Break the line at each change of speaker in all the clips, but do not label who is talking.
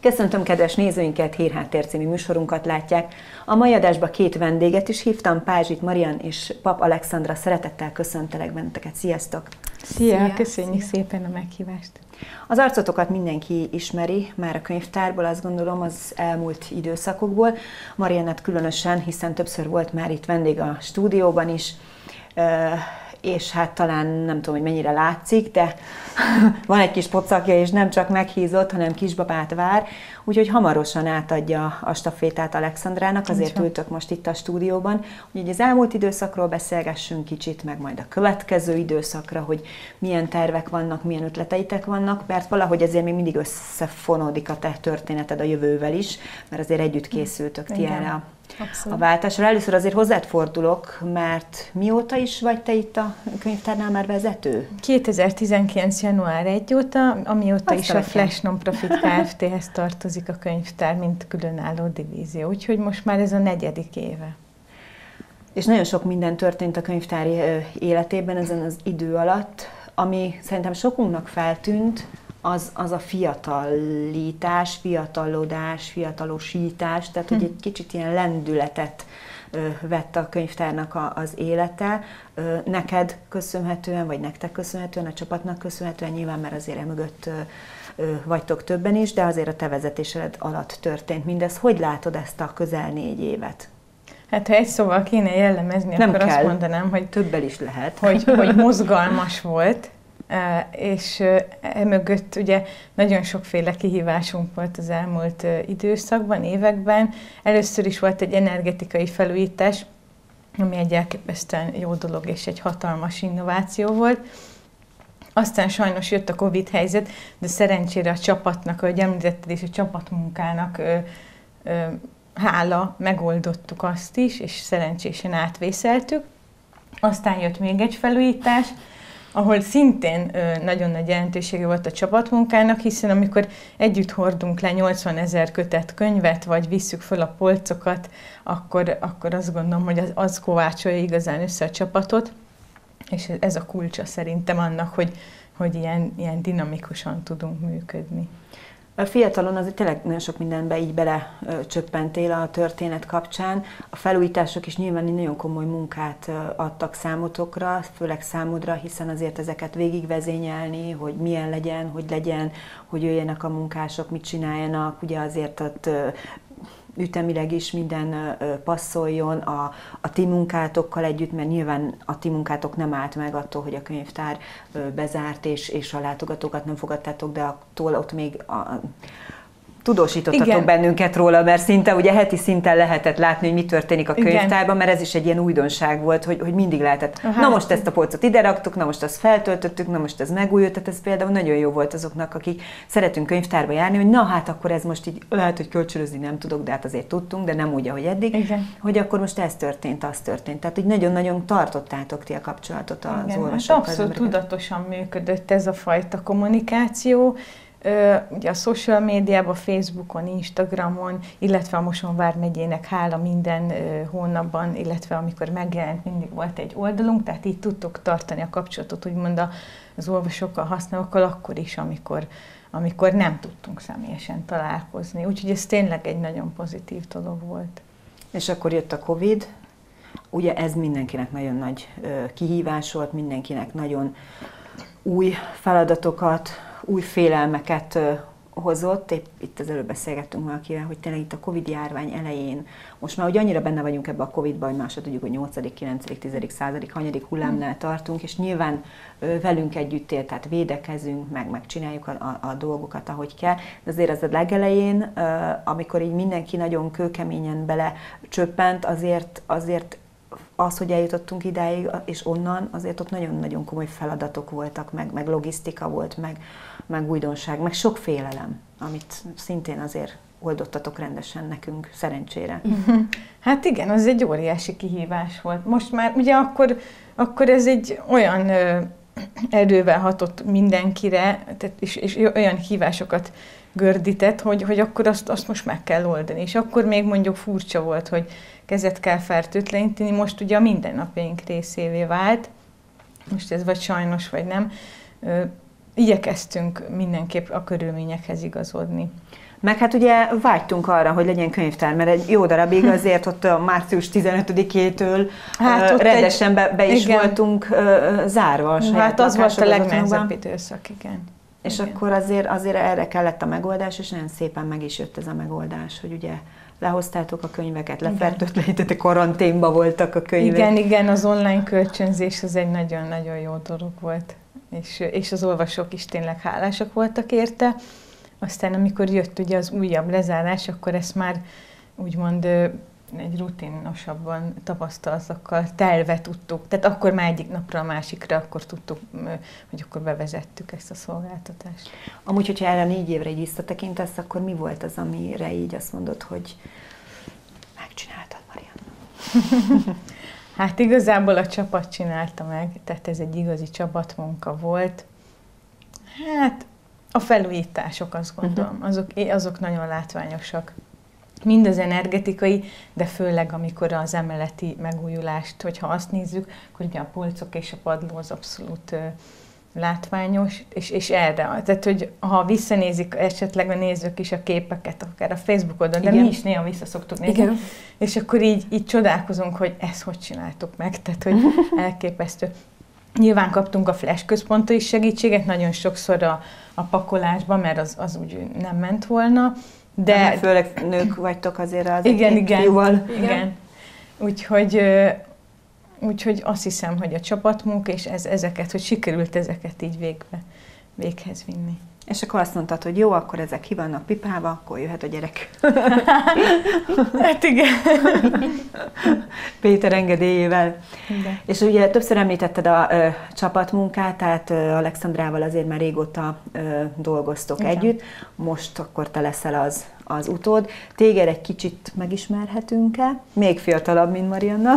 Köszöntöm kedves nézőinket, Hírháttér című műsorunkat látják. A mai adásba két vendéget is hívtam, Pázsit Marian és Pap Alexandra. Szeretettel köszöntelek benneteket. Sziasztok!
Szia! Köszönjük szépen a meghívást!
Az arcotokat mindenki ismeri, már a könyvtárból, azt gondolom, az elmúlt időszakokból. Mariannát különösen, hiszen többször volt már itt vendég a stúdióban is, és hát talán nem tudom, hogy mennyire látszik, de van egy kis pocakja, és nem csak meghízott, hanem kisbabát vár, úgyhogy hamarosan átadja a stafétát Alexandrának, azért ültök most itt a stúdióban, úgyhogy az elmúlt időszakról beszélgessünk kicsit, meg majd a következő időszakra, hogy milyen tervek vannak, milyen ötleteitek vannak, mert valahogy ezért még mindig összefonódik a te történeted a jövővel is, mert azért együtt készültök ti erre a váltásra. Először azért hozzád fordulok, mert mióta is vagy te itt a könyvtárnál már vezető?
2019. január 1 óta, amióta is a Flash Non-Profit Kft-hez tartozik a könyvtár, mint különálló divízió. Úgyhogy most már ez a 4. éve.
És nagyon sok minden történt a könyvtári életében ezen az idő alatt, ami szerintem sokunknak feltűnt, az a fiatalítás, fiatalodás, fiatalosítás, tehát hogy egy kicsit ilyen lendületet vett a könyvtárnak az élete. Neked köszönhetően, vagy nektek köszönhetően, a csapatnak köszönhetően, nyilván mert azért emögött vagytok többen is, de azért a te vezetésed alatt történt mindez. Hogy látod ezt a közel 4 évet?
Hát ha egy szóval kéne jellemezni,
nem
akkor
kell.
Azt mondanám, hogy
többel is lehet.
Hogy mozgalmas volt, és emögött ugye nagyon sokféle kihívásunk volt az elmúlt időszakban, években. Először is volt egy energetikai felújítás, ami egy elképesztően jó dolog és egy hatalmas innováció volt. Aztán sajnos jött a Covid helyzet, de szerencsére a csapatnak, ahogy említetted, és a csapatmunkának hála megoldottuk azt is, és szerencsésen átvészeltük. Aztán jött még egy felújítás, ahol szintén nagyon nagy jelentősége volt a csapatmunkának, hiszen amikor együtt hordunk le 80 000 kötet könyvet, vagy visszük föl a polcokat, akkor azt gondolom, hogy az kovácsolja igazán össze a csapatot, és ez a kulcsa szerintem annak, hogy ilyen dinamikusan tudunk működni.
A fiatalon azért tényleg nagyon sok mindenbe így belecsöppentél a történet kapcsán. A felújítások is nyilván egy nagyon komoly munkát adtak számotokra, főleg számodra, hiszen azért ezeket végigvezényelni, hogy milyen legyen, hogy jöjjenek a munkások, mit csináljanak, ugye azért ott ütemileg is minden passzoljon a ti munkátokkal együtt, mert nyilván a ti munkátok nem állt meg attól, hogy a könyvtár bezárt, és a látogatókat nem fogadtátok, de attól ott még tudósítottatok bennünket róla, mert szinte ugye heti szinten lehetett látni, hogy mi történik a könyvtárban, mert ez is egy ilyen újdonság volt, hogy mindig lehetett. Na most ezt a polcot ide raktuk, na most azt feltöltöttük, na most ez megújult, tehát ez például nagyon jó volt azoknak, akik szeretünk könyvtárba járni, hogy na hát akkor ez most így lehet, hogy kölcsönözni nem tudok, de hát azért tudtunk, de nem úgy, ahogy eddig, hogy akkor most ez történt, az történt. Tehát, hogy nagyon-nagyon tartottátok ti a kapcsolatot az olvasókkal.
Abszolút tudatosan működött ez a fajta kommunikáció. Ugye a social médiában, Facebookon, Instagramon, illetve a Mosón vármegyének hála minden hónapban, illetve amikor megjelent, mindig volt egy oldalunk, tehát így tudtuk tartani a kapcsolatot, úgymond az olvasókkal, használókkal akkor is, amikor nem tudtunk személyesen találkozni. Úgyhogy ez tényleg egy nagyon pozitív dolog volt.
És akkor jött a Covid, ugye ez mindenkinek nagyon nagy kihívás volt, mindenkinek nagyon új feladatokat, új félelmeket hozott. Épp itt az előbb beszélgettünk valakivel, hogy tényleg itt a Covid járvány elején, most már ugye annyira benne vagyunk ebbe a Covid-ba, hogy már se tudjuk, hogy 8., 9., 10., 100., hanyadik hullámnál tartunk, és nyilván velünk együtt él, tehát védekezünk, meg csináljuk a dolgokat, ahogy kell. De azért az a legelején, amikor így mindenki nagyon kőkeményen belecsöppent, azért az, hogy eljutottunk idáig, és onnan azért ott nagyon-nagyon komoly feladatok voltak, meg logisztika volt, meg újdonság, meg sok félelem, amit szintén azért oldottatok rendesen nekünk, szerencsére.
Hát igen, az egy óriási kihívás volt. Most már ugye akkor ez egy olyan erővel hatott mindenkire, és olyan hívásokat gördített, hogy akkor azt most meg kell oldani. És akkor még mondjuk furcsa volt, hogy kezet kell fertőtleníteni, most ugye a mindennapjaink részévé vált, most ez vagy sajnos, vagy nem. Igyekeztünk mindenképp a körülményekhez igazodni.
Meg hát ugye vágytunk arra, hogy legyen könyvtár, mert egy jó darabig azért ott a március 15-től rendesen be is voltunk zárva a saját
Hát az volt a legnehezebb
otthonokban.
időszak, igen.
És
igen.
akkor azért erre kellett a megoldás, és nagyon szépen meg is jött ez a megoldás, hogy ugye lehoztátok a könyveket, lefertőtlenítettek, karanténba voltak a könyvek.
Igen, az online kölcsönzés az egy nagyon-nagyon jó dolog volt, és az olvasók is tényleg hálásak voltak érte. Aztán amikor jött ugye az újabb lezárás, akkor ezt már úgymond egy rutinosabban tapasztalatokkal telve tudtuk. Tehát akkor már egyik napra a másikra akkor tudtuk, hogy akkor bevezettük ezt a szolgáltatást.
Amúgy, hogyha erre 4 évre így visszatekintesz, akkor mi volt az, amire így azt mondod, hogy megcsináltad, Marianna?
Hát igazából a csapat csinálta meg, tehát ez egy igazi csapatmunka volt. Hát a felújítások, azt gondolom, azok nagyon látványosak. Mind az energetikai, de főleg amikor az emeleti megújulást, hogyha azt nézzük, akkor ugye a polcok és a padló az abszolút látványos, és erre, tehát hogy ha visszanézik esetleg a nézők is a képeket, akár a Facebook oldalon, de mi is néha vissza szoktuk nézni, igen. És akkor így csodálkozunk, hogy ezt hogy csináltuk meg, tehát hogy elképesztő. Nyilván kaptunk a Flash központtól is segítséget, nagyon sokszor a pakolásban, mert az úgy nem ment volna.
De főleg nők vagytok azért az
igen. Úgyhogy azt hiszem, hogy a csapatmunka, és hogy sikerült ezeket így véghez vinni.
És akkor azt mondtad, hogy jó, akkor ezek ki vannak pipálva, akkor jöhet a gyerek.
Hát igen.
Péter engedélyével.
Igen.
És ugye többször említetted a csapatmunkát, tehát Alexandrával azért már régóta dolgoztok igen. együtt. Most akkor te leszel az utód. Téged egy kicsit megismerhetünk-e? Még fiatalabb, mint Marianna.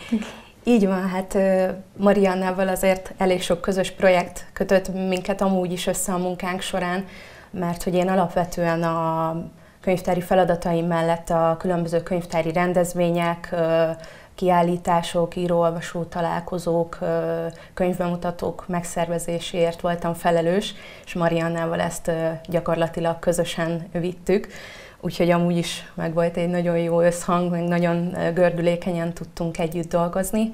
Így van, hát Mariannával azért elég sok közös projekt kötött minket amúgy is össze a munkánk során, mert hogy én alapvetően a könyvtári feladataim mellett a különböző könyvtári rendezvények, kiállítások, író-olvasó találkozók, könyvbemutatók megszervezéséért voltam felelős, és Mariannával ezt gyakorlatilag közösen vittük. Úgyhogy amúgy is meg volt egy nagyon jó összhang, meg nagyon gördülékenyen tudtunk együtt dolgozni.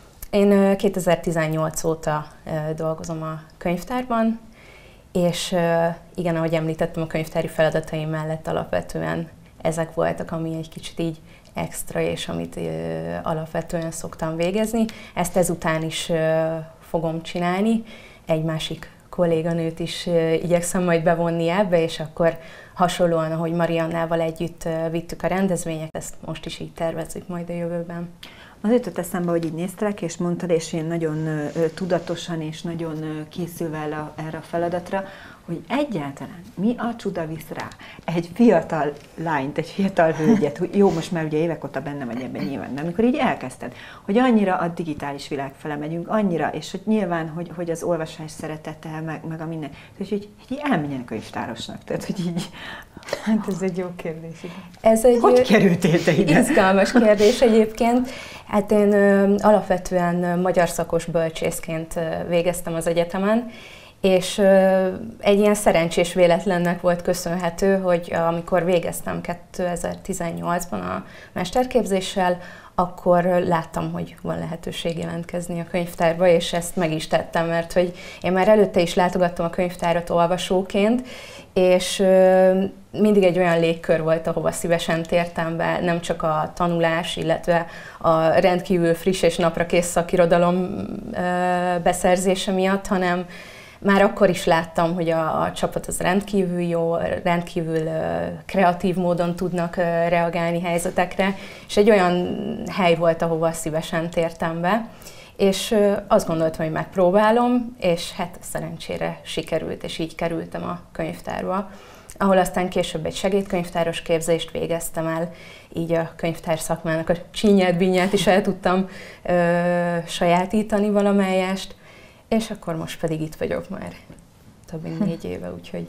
Én 2018 óta dolgozom a könyvtárban, és igen, ahogy említettem, a könyvtári feladataim mellett alapvetően ezek voltak, ami egy kicsit így extra, és amit alapvetően szoktam végezni. Ezt ezután is fogom csinálni. Egy másik kolléganőt is igyekszem majd bevonni ebbe, és akkor hasonlóan, ahogy Mariannával együtt vittük a rendezvényeket, ezt most is így tervezzük majd a jövőben.
Az jutott eszembe, hogy így néztelek, és mondtad, és én nagyon tudatosan és nagyon készülve erre a feladatra, hogy egyáltalán mi a csuda visz rá egy fiatal lányt, egy fiatal hölgyet, hogy jó, most már ugye évek óta benne vagy ebben nyilván, de amikor így elkezdted, hogy annyira a digitális világ fele megyünk, annyira, és hogy nyilván, hogy az olvasás szeretete, meg a minden, hogy elmenjen könyvtárosnak, tehát hogy így...
Hát ez egy jó kérdés.
Hogy kerültél te ide?
Izgalmas kérdés egyébként. Hát én alapvetően magyar szakos bölcsészként végeztem az egyetemen, és egy ilyen szerencsés véletlennek volt köszönhető, hogy amikor végeztem 2018-ban a mesterképzéssel, akkor láttam, hogy van lehetőség jelentkezni a könyvtárba, és ezt meg is tettem, mert hogy én már előtte is látogattam a könyvtárat olvasóként, és mindig egy olyan légkör volt, ahova szívesen tértem be, nem csak a tanulás, illetve a rendkívül friss és naprakész szakirodalom beszerzése miatt, hanem már akkor is láttam, hogy a csapat az rendkívül jó, rendkívül kreatív módon tudnak reagálni helyzetekre, és egy olyan hely volt, ahova szívesen tértem be, és azt gondoltam, hogy megpróbálom, és hát szerencsére sikerült, és így kerültem a könyvtárba, ahol aztán később egy segédkönyvtáros képzést végeztem el, így a könyvtár szakmának a csínyát-bínyát is el tudtam sajátítani valamelyest, és akkor most pedig itt vagyok már több mint 4 éve, úgyhogy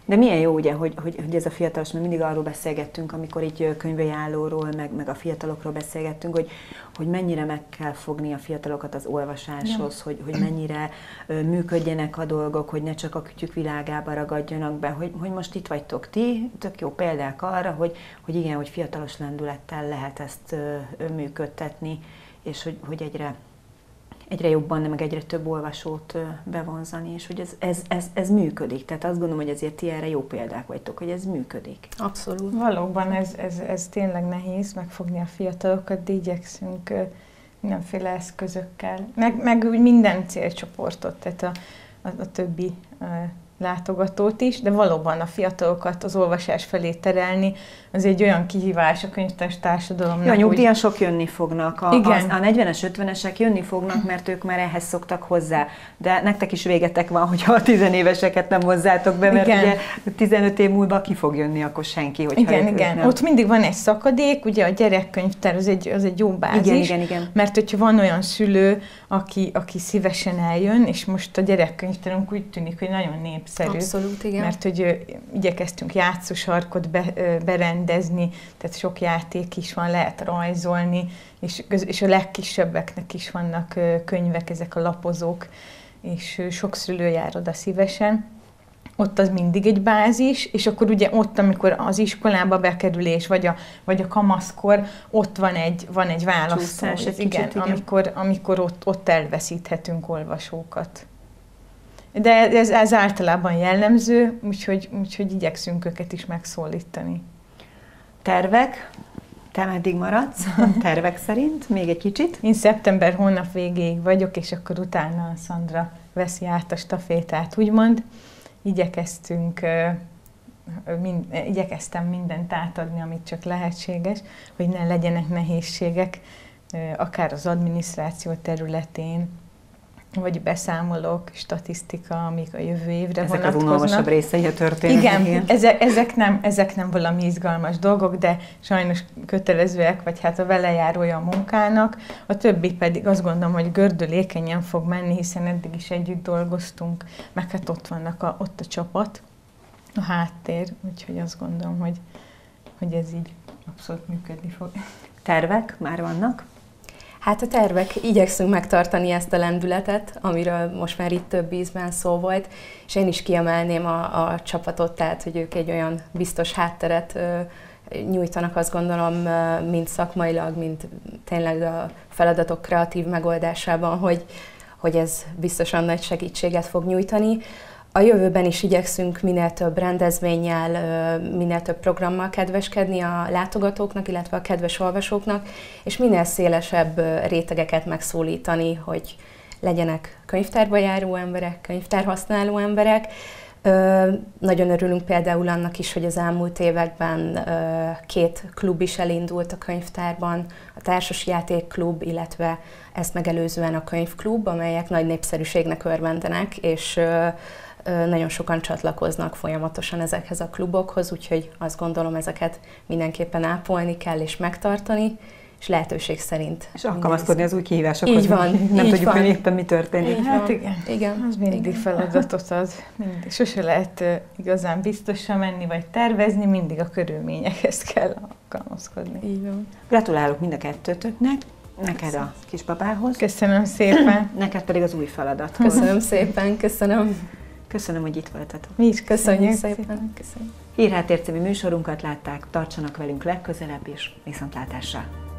De milyen jó ugye, hogy ez a fiatalos, mert mindig arról beszélgettünk, amikor így könyvajánlóról, meg a fiatalokról beszélgettünk, hogy mennyire meg kell fogni a fiatalokat az olvasáshoz, hogy mennyire működjenek a dolgok, hogy ne csak a kütyük világába ragadjanak be, hogy most itt vagytok ti, tök jó példák arra, hogy igen, hogy fiatalos lendülettel lehet ezt működtetni, és hogy egyre jobban, meg egyre több olvasót bevonzani, és hogy ez működik. Tehát azt gondolom, hogy ezért ti erre jó példák vagytok, hogy ez működik.
Abszolút.
Valóban ez tényleg nehéz megfogni a fiatalokat, de igyekszünk mindenféle eszközökkel, meg úgy minden célcsoportot, tehát a többi látogatót is, de valóban a fiatalokat az olvasás felé terelni, az egy olyan kihívás a könyvtárs társadalomnak.
Ja, a nyugdíjasok jönni fognak, a 40-es, 50-esek jönni fognak, mert ők már ehhez szoktak hozzá. De nektek is végetek van, hogyha a 10 éveseket nem hozzátok be, mert ugye 15 év múlva ki fog jönni, akkor senki.
Igen. Nem. Ott mindig van egy szakadék, ugye a gyerekkönyvtár az egy jó bázis,
igen.
Mert hogyha van olyan szülő, aki szívesen eljön, és most a gyerekkönyvtárunk úgy tűnik, hogy nagyon népszerű.
Abszolút, igen.
Mert hogy igyekeztünk játszósarkot berendezni, tehát sok játék is van, lehet rajzolni, és a legkisebbeknek is vannak könyvek, ezek a lapozók, és sok szülő jár oda szívesen. Ott az mindig egy bázis, és akkor ugye ott, amikor az iskolába bekerülés, vagy a kamaszkor, ott van egy választás, igen. Amikor ott elveszíthetünk olvasókat. De ez általában jellemző, úgyhogy igyekszünk őket is megszólítani.
Tervek? Te meddig maradsz? Tervek szerint? Még egy kicsit?
Én szeptember hónap végéig vagyok, és akkor utána Szandra veszi át a stafétát, úgymond. Igyekeztem mindent átadni, amit csak lehetséges, hogy ne legyenek nehézségek, akár az adminisztráció területén, vagy beszámolók, statisztika, amik a jövő évre vonatkoznak.
Ezek az unalmasabb részei a történetnek.
Igen, ezek nem valami izgalmas dolgok, de sajnos kötelezőek, vagy hát a velejárója a munkának. A többi pedig azt gondolom, hogy gördülékenyen fog menni, hiszen eddig is együtt dolgoztunk, meg hát ott a csapat, a háttér, úgyhogy azt gondolom, hogy ez így abszolút működni fog.
Tervek már vannak?
Hát a tervek, igyekszünk megtartani ezt a lendületet, amiről most már itt több ízben szó volt, és én is kiemelném a csapatot, tehát hogy ők egy olyan biztos hátteret nyújtanak, azt gondolom, mind szakmailag, mind tényleg a feladatok kreatív megoldásában, hogy ez biztosan nagy segítséget fog nyújtani. A jövőben is igyekszünk minél több rendezvénnyel, minél több programmal kedveskedni a látogatóknak, illetve a kedves olvasóknak, és minél szélesebb rétegeket megszólítani, hogy legyenek könyvtárba járó emberek, könyvtárhasználó emberek. Nagyon örülünk például annak is, hogy az elmúlt években 2 klub is elindult a könyvtárban, a társasjátékklub, illetve ezt megelőzően a könyvklub, amelyek nagy népszerűségnek örvendenek, és nagyon sokan csatlakoznak folyamatosan ezekhez a klubokhoz, úgyhogy azt gondolom, ezeket mindenképpen ápolni kell és megtartani, és lehetőség szerint.
És alkalmazkodni az új kihívásokhoz.
Így van.
Nem tudjuk, hogy éppen mi történik.
Így hát igen. Az mindig feladatot ad. Sose lehet igazán biztosan menni, vagy tervezni, mindig a körülményekhez kell alkalmazkodni.
Így van.
Gratulálok mind a kettőtöknek. Neked a kisbabához.
Köszönöm szépen.
Neked pedig az új feladathoz.
Köszönöm szépen, köszönöm.
Köszönöm, hogy itt voltatok.
Mi is
köszönjük szépen. Köszönjük.
Hírháttér című műsorunkat látták, tartsanak velünk legközelebb is, viszontlátásra!